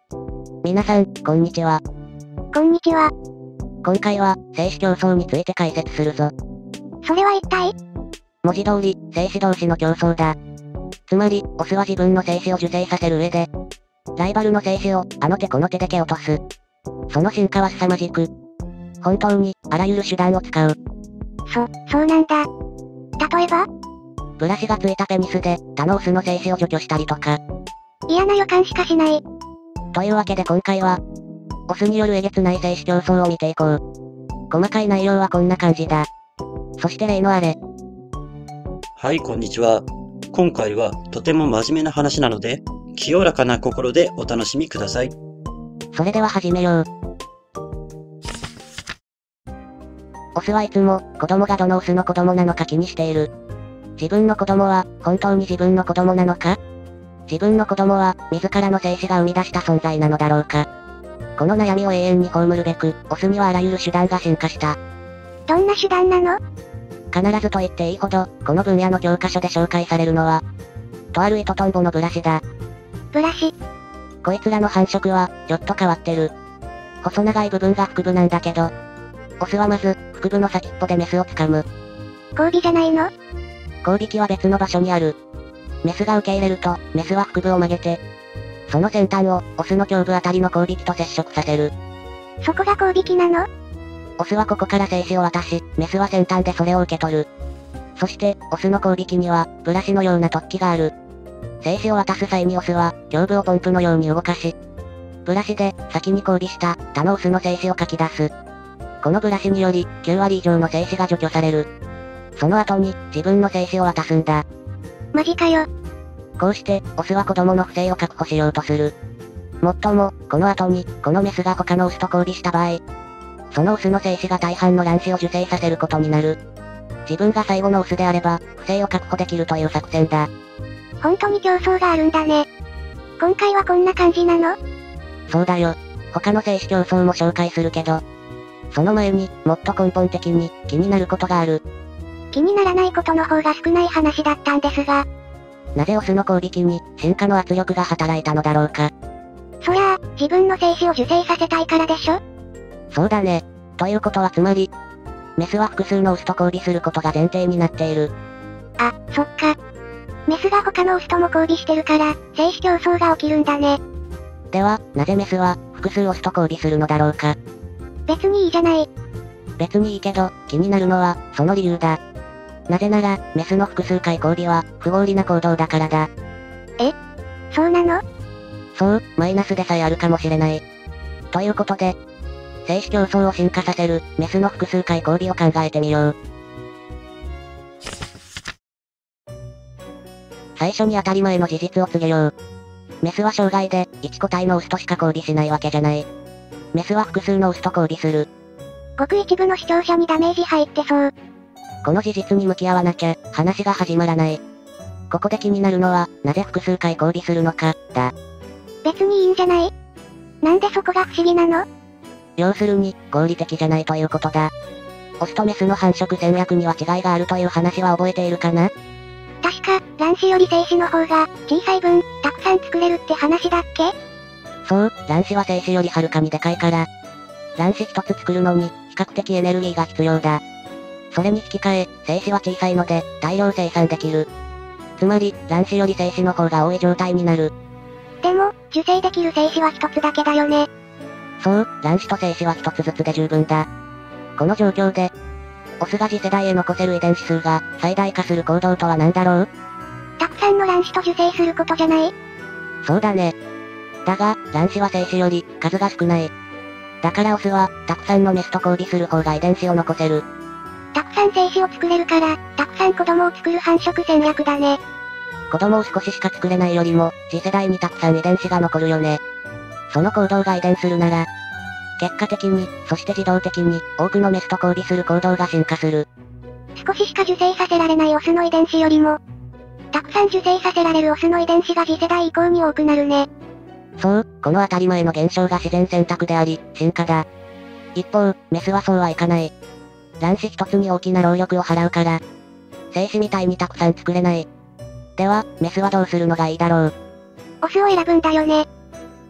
皆さん、こんにちは。 こんにちは。 今回は、精子競争について解説するぞ。 それは一体？ 文字通り、精子同士の競争だ。つまり、オスは自分の精子を受精させる上で、ライバルの精子を、あの手この手で蹴落とす。その進化は凄まじく、本当に、あらゆる手段を使う。 そうなんだ。例えば？ ブラシがついたペニスで、他のオスの精子を除去したりとか。 嫌な予感しかしない。 というわけで今回は、オスによるえげつない精子競争を見ていこう。細かい内容はこんな感じだ。そして例のあれ。 はい、こんにちは。今回はとても真面目な話なので、清らかな心でお楽しみください。 それでは始めよう。オスはいつも、子供がどのオスの子供なのか気にしている。自分の子供は、本当に自分の子供なのか？自分の子供は、自らの精子が生み出した存在なのだろうか？この悩みを永遠に葬るべく、オスにはあらゆる手段が進化した。 どんな手段なの？ 必ずと言っていいほど、この分野の教科書で紹介されるのは、とある糸トンボのブラシだ。 ブラシ。 こいつらの繁殖は、ちょっと変わってる。細長い部分が腹部なんだけど、オスはまず、腹部の先っぽでメスを掴む。 交尾じゃないの？ 交尾器は別の場所にある。メスが受け入れると、メスは腹部を曲げて、その先端を、オスの胸部あたりの交尾器と接触させる。 そこが交尾器なの？ オスはここから精子を渡し、メスは先端でそれを受け取る。そして、オスの交尾器には、ブラシのような突起がある。精子を渡す際にオスは、胸部をポンプのように動かし、ブラシで、先に交尾した、他のオスの精子をかき出す。このブラシにより、9割以上の精子が除去される。その後に、自分の精子を渡すんだ。 マジかよ。 こうして、オスは子供の不正を確保しようとする。もっとも、この後に、このメスが他のオスと交尾した場合、そのオスの精子が大半の卵子を受精させることになる。自分が最後のオスであれば、不正を確保できるという作戦だ。 本当に競争があるんだね。今回はこんな感じなの？ そうだよ。他の精子競争も紹介するけど、その前に、もっと根本的に、気になることがある。 気にならないことの方が少ない話だったんですが。 なぜオスの交尾器に、進化の圧力が働いたのだろうか。 そりゃあ、自分の精子を受精させたいからでしょ？ そうだね。ということはつまり、メスは複数のオスと交尾することが前提になっている。 あ、そっか。メスが他のオスとも交尾してるから、精子競争が起きるんだね。 では、なぜメスは、複数オスと交尾するのだろうか。 別にいいじゃない。 別にいいけど、気になるのは、その理由だ。なぜなら、メスの複数回交尾は、不合理な行動だからだ。 え？そうなの？ そう、マイナスでさえあるかもしれない。ということで、精子競争を進化させる、メスの複数回交尾を考えてみよう。最初に当たり前の事実を告げよう。メスは生涯で、1個体のオスとしか交尾しないわけじゃない。メスは複数のオスと交尾する。 ごく一部の視聴者にダメージ入ってそう。 この事実に向き合わなきゃ、話が始まらない。ここで気になるのは、なぜ複数回交尾するのか、だ。 別にいいんじゃない？なんでそこが不思議なの？ 要するに、合理的じゃないということだ。オスとメスの繁殖戦略には違いがあるという話は覚えているかな？ 確か、卵子より精子の方が、小さい分、たくさん作れるって話だっけ？ そう、卵子は精子よりはるかにでかいから、卵子一つ作るのに、比較的エネルギーが必要だ。それに引き換え、精子は小さいので、大量生産できる。つまり、卵子より精子の方が多い状態になる。 でも、受精できる精子は一つだけだよね。 そう、卵子と精子は一つずつで十分だ。この状況で、オスが次世代へ残せる遺伝子数が、最大化する行動とは何だろう？ たくさんの卵子と受精することじゃない？ そうだね。だが、卵子は精子より、数が少ない。だからオスは、たくさんのメスと交尾する方が遺伝子を残せる。 たくさん精子を作れるから、たくさん子供を作る繁殖戦略だね。 子供を少ししか作れないよりも、次世代にたくさん遺伝子が残るよね。その行動が遺伝するなら、結果的に、そして自動的に、多くのメスと交尾する行動が進化する。 少ししか受精させられないオスの遺伝子よりも、たくさん受精させられるオスの遺伝子が次世代以降に多くなるね。 そう、この当たり前の現象が自然選択であり、進化だ。一方、メスはそうはいかない。卵子一つに大きな労力を払うから、精子みたいにたくさん作れない。では、メスはどうするのがいいだろう？ オスを選ぶんだよね。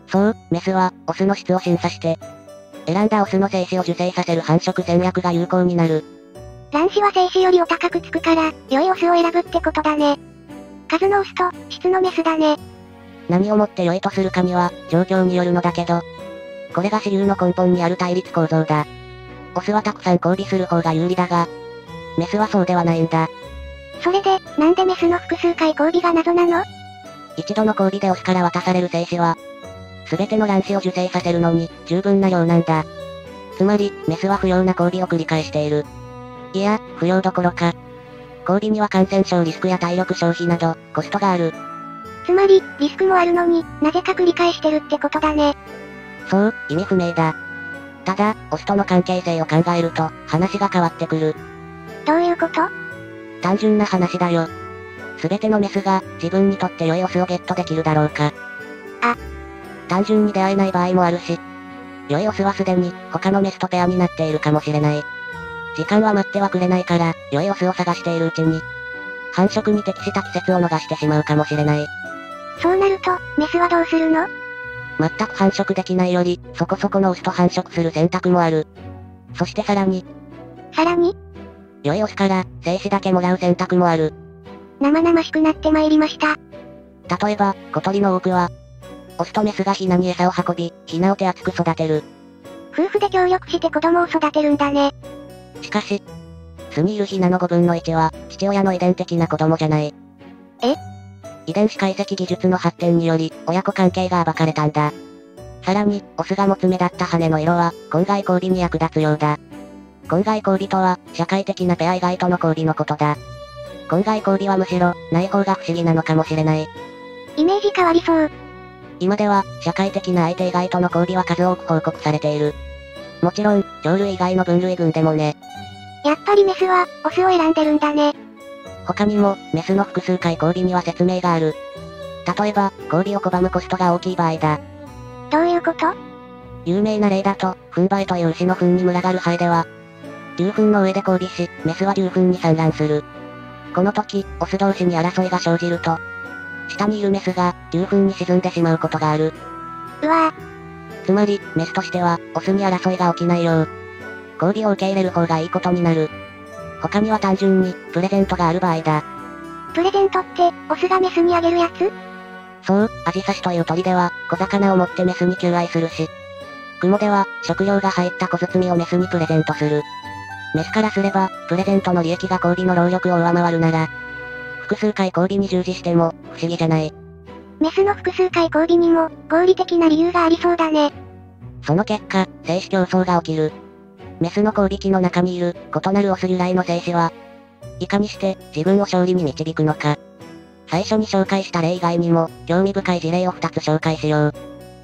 そう、メスは、オスの質を審査して、選んだオスの精子を受精させる繁殖戦略が有効になる。 卵子は精子よりお高くつくから、良いオスを選ぶってことだね。数のオスと、質のメスだね。 何をもって良いとするかには、状況によるのだけど、これが主流の根本にある対立構造だ。オスはたくさん交尾する方が有利だが、メスはそうではないんだ。 それで、なんでメスの複数回交尾が謎なの？ 一度の交尾でオスから渡される精子は、すべての卵子を受精させるのに、十分な量なんだ。つまり、メスは不要な交尾を繰り返している。いや、不要どころか。交尾には感染症リスクや体力消費など、コストがある。 つまり、リスクもあるのに、なぜか繰り返してるってことだね。 そう、意味不明だ。ただ、オスとの関係性を考えると、話が変わってくる。 どういうこと？ 単純な話だよ。すべてのメスが、自分にとって良いオスをゲットできるだろうか。単純に出会えない場合もあるし、良いオスはすでに、他のメスとペアになっているかもしれない。時間は待ってはくれないから、良いオスを探しているうちに、繁殖に適した季節を逃してしまうかもしれない。 そうなると、メスはどうするの？ 全く繁殖できないより、そこそこのオスと繁殖する選択もある。そしてさらに、良いオスから、精子だけもらう選択もある。 生々しくなってまいりました。 例えば、小鳥の多くは、オスとメスがヒナに餌を運び、ヒナを手厚く育てる。 夫婦で協力して子供を育てるんだね。 しかし、巣にいるヒナの5分の1は、父親の遺伝的な子供じゃない。遺伝子解析技術の発展により、親子関係が暴かれたんだ。さらに、オスが持つ目立った羽の色は、混合交尾に役立つようだ。混合交尾とは、社会的なペア以外との交尾のことだ。混合交尾はむしろ、ない方が不思議なのかもしれない。 イメージ変わりそう。 今では、社会的な相手以外との交尾は数多く報告されている。もちろん、鳥類以外の分類群でもね。 やっぱりメスは、オスを選んでるんだね。 他にも、メスの複数回交尾には説明がある。例えば、交尾を拒むコストが大きい場合だ。 どういうこと？ 有名な例だと、糞バエという牛の糞に群がるハエでは、牛糞の上で交尾し、メスは牛糞に産卵する。この時、オス同士に争いが生じると、下にいるメスが、牛糞に沈んでしまうことがある。 うわぁ。 つまり、メスとしては、オスに争いが起きないよう、交尾を受け入れる方がいいことになる。他には単純に、プレゼントがある場合だ。 プレゼントって、オスがメスにあげるやつ？ そう、アジサシという鳥では、小魚を持ってメスに求愛するし、クモでは、食料が入った小包をメスにプレゼントする。メスからすれば、プレゼントの利益が交尾の労力を上回るなら、複数回交尾に従事しても、不思議じゃない。 メスの複数回交尾にも、合理的な理由がありそうだね。 その結果、精子競争が起きる。メスの交尾器の中にいる、異なるオス由来の精子は、いかにして、自分を勝利に導くのか。最初に紹介した例以外にも、興味深い事例を2つ紹介しよう。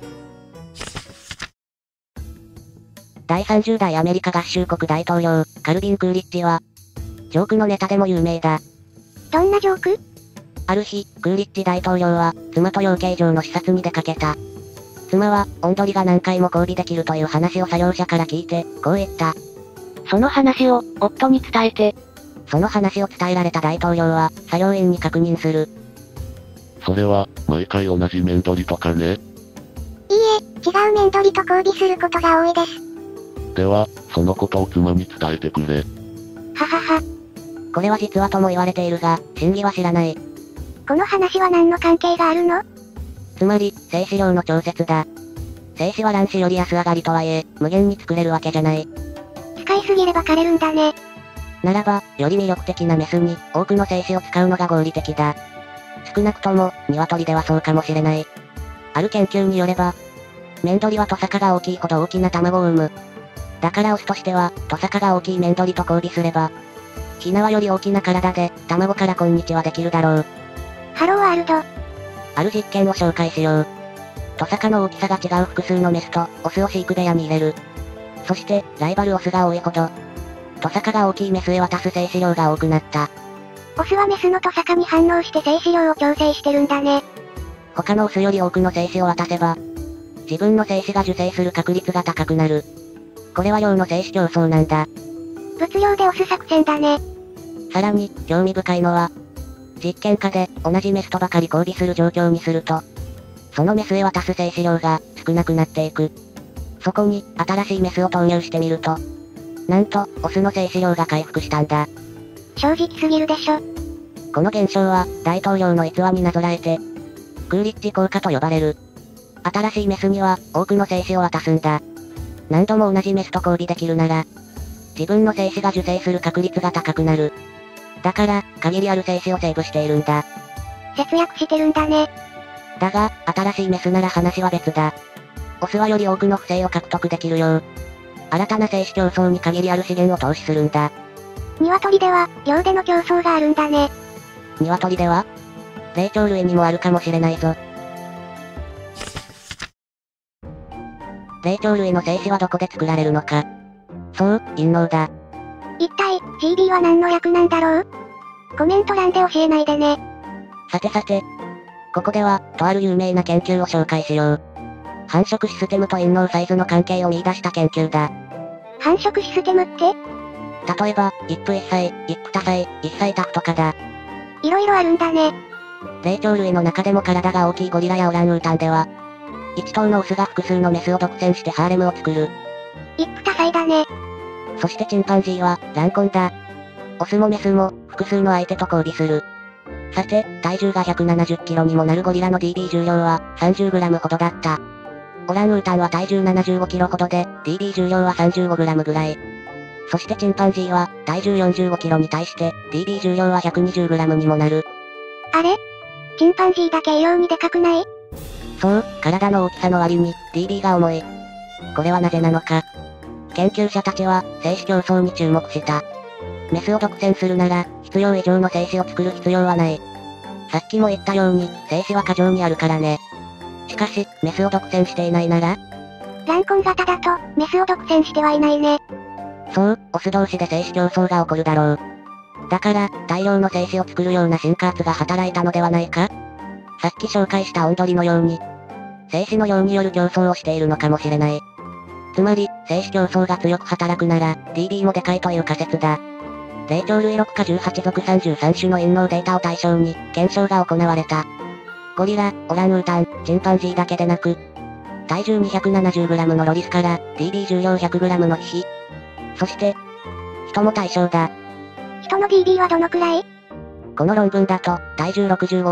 第30代アメリカ合衆国大統領、カルビン・クーリッジは、ジョークのネタでも有名だ。 どんなジョーク？ ある日、クーリッジ大統領は、妻と養鶏場の視察に出かけた。妻は、オンドリが何回も交尾できるという話を作業者から聞いて、こう言った。 その話を、夫に伝えて。 その話を伝えられた大統領は、作業員に確認する。 それは、毎回同じ面取りとかね。 いいえ、違う面取りと交尾することが多いです。 では、そのことを妻に伝えてくれ。 ははは。 これは実話とも言われているが、真偽は知らない。 この話は何の関係があるの？ つまり、精子量の調節だ。精子は卵子より安上がりとはいえ、無限に作れるわけじゃない。 使いすぎれば枯れるんだね。 ならば、より魅力的なメスに、多くの精子を使うのが合理的だ。少なくとも、鶏ではそうかもしれない。ある研究によれば、メンドリはトサカが大きいほど大きな卵を産む。だからオスとしては、トサカが大きいメンドリと交尾すれば、ヒナはより大きな体で、卵からこんにちはできるだろう。 ハローワールド。 ある実験を紹介しよう。トサカの大きさが違う複数のメスと、オスを飼育部屋に入れる。そして、ライバルオスが多いほど、トサカが大きいメスへ渡す精子量が多くなった。 オスはメスのトサカに反応して精子量を調整してるんだね。 他のオスより多くの精子を渡せば、自分の精子が受精する確率が高くなる。これは量の精子競争なんだ。 物量でオス作戦だね。 さらに、興味深いのは、実験下で、同じメスとばかり交尾する状況にすると、 そのメスへ渡す精子量が少なくなっていく。そこに新しいメスを投入してみると、なんと、オスの精子量が回復したんだ。 正直すぎるでしょ。 この現象は、大統領の逸話になぞらえて、クーリッジ効果と呼ばれる。新しいメスには、多くの精子を渡すんだ。何度も同じメスと交尾できるなら、自分の精子が受精する確率が高くなる。だから、限りある精子をセーブしているんだ。 節約してるんだね。 だが、新しいメスなら話は別だ。オスはより多くの不正を獲得できるよう、新たな精子競争に限りある資源を投資するんだ。 鶏では、量での競争があるんだね。 鶏では霊長類にもあるかもしれないぞ。霊長類の精子はどこで作られるのか。そう、陰嚢だ。 一体、GB は何の略なんだろう？コメント欄で教えないでね。 さてさて、ここでは、とある有名な研究を紹介しよう。繁殖システムと陰嚢サイズの関係を見出した研究だ。 繁殖システムって？ 例えば、一夫一妻、一夫多妻、一妻多夫とかだ。 いろいろあるんだね。 霊長類の中でも体が大きいゴリラやオランウータンでは、一頭のオスが複数のメスを独占してハーレムを作る。 一夫多妻だね。 そしてチンパンジーは、乱婚だ。オスもメスも、複数の相手と交尾する。さて、体重が170キロにもなるゴリラの DB 重量は、30グラムほどだった。オランウータンは体重75キロほどで、DB 重量は35グラムぐらい。そしてチンパンジーは、体重45キロに対して、DB 重量は120グラムにもなる。 あれ？チンパンジーだけ異様にでかくない？ そう、体の大きさの割に、DB が重い。これはなぜなのか。研究者たちは、精子競争に注目した。メスを独占するなら、必要以上の精子を作る必要はない。さっきも言ったように、精子は過剰にあるからね。しかし、メスを独占していないなら？ 乱婚型だと、メスを独占してはいないね。 そう、オス同士で精子競争が起こるだろう。だから、大量の精子を作るような進化圧が働いたのではないか？さっき紹介したオンドリのように、精子の量による競争をしているのかもしれない。つまり、精子競争が強く働くなら、DB もでかいという仮説だ。霊長類6か18属33種の陰嚢データを対象に、検証が行われた。ゴリラ、オランウータン、チンパンジーだけでなく、体重 270g のロリスから、DB 重量 100g のヒヒ。そして、人も対象だ。 人の DB はどのくらい？ この論文だと、体重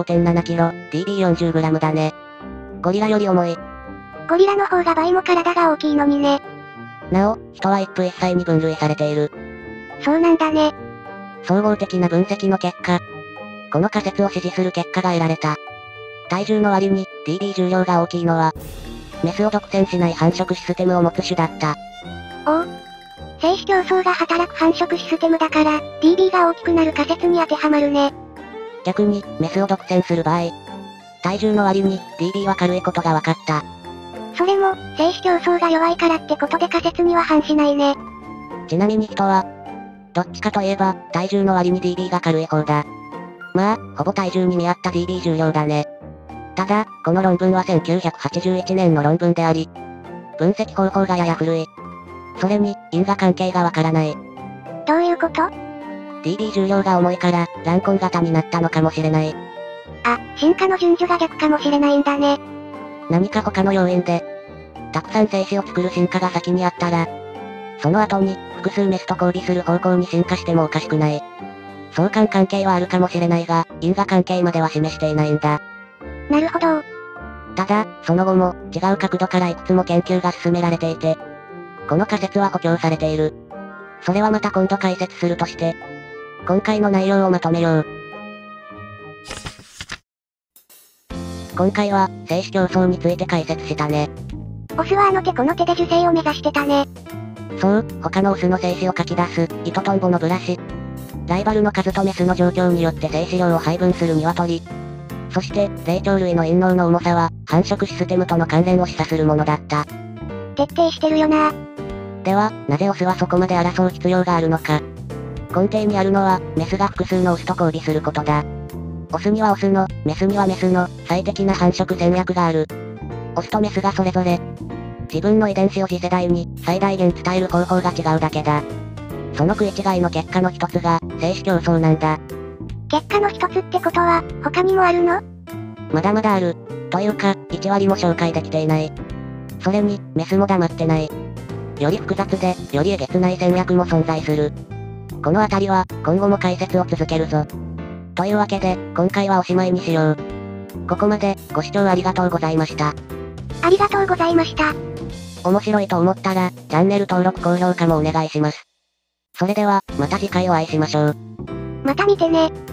65.7kg、DB40g だね。ゴリラより重い。 ゴリラの方が倍も体が大きいのにね。 なお、人は一夫一妻に分類されている。 そうなんだね。 総合的な分析の結果、この仮説を支持する結果が得られた。体重の割に、DB 重量が大きいのは、メスを独占しない繁殖システムを持つ種だった。 おう。精子競争が働く繁殖システムだから、DB が大きくなる仮説に当てはまるね。 逆に、メスを独占する場合、体重の割に、DB は軽いことが分かった。 それも、精子競争が弱いからってことで仮説には反しないね。 ちなみに人は、どっちかといえば、体重の割に DB が軽い方だ。まあ、ほぼ体重に見合った DB 重量だね。ただ、この論文は1981年の論文であり、分析方法がやや古い。それに、因果関係がわからない。 どういうこと？ DB 重量が重いから、乱婚型になったのかもしれない。 あ、進化の順序が逆かもしれないんだね。 何か他の要因で、たくさん精子を作る進化が先にあったら、その後に、複数メスと交尾する方向に進化してもおかしくない。相関関係はあるかもしれないが、因果関係までは示していないんだ。 なるほど。 ただ、その後も、違う角度からいくつも研究が進められていて、この仮説は補強されている。それはまた今度解説するとして、今回の内容をまとめよう。今回は、精子競争について解説したね。 オスはあの手この手で受精を目指してたね。 そう、他のオスの精子をかき出す、糸トンボのブラシ。ライバルの数とメスの状況によって精子量を配分する鶏。そして、霊長類の陰嚢の重さは、繁殖システムとの関連を示唆するものだった。 徹底してるよな。 では、なぜオスはそこまで争う必要があるのか。根底にあるのは、メスが複数のオスと交尾することだ。オスにはオスの、メスにはメスの、最適な繁殖戦略がある。オスとメスがそれぞれ、自分の遺伝子を次世代に、最大限伝える方法が違うだけだ。その食い違いの結果の一つが、精子競争なんだ。 結果の一つってことは、他にもあるの？ まだまだある。 というか、1割も紹介できていない。それに、メスも黙ってない。より複雑で、よりえげつない戦略も存在する。このあたりは、今後も解説を続けるぞ。というわけで、今回はおしまいにしよう。ここまで、ご視聴ありがとうございました。 ありがとうございました。 面白いと思ったら、チャンネル登録高評価もお願いします。それでは、また次回お会いしましょう。 また見てね。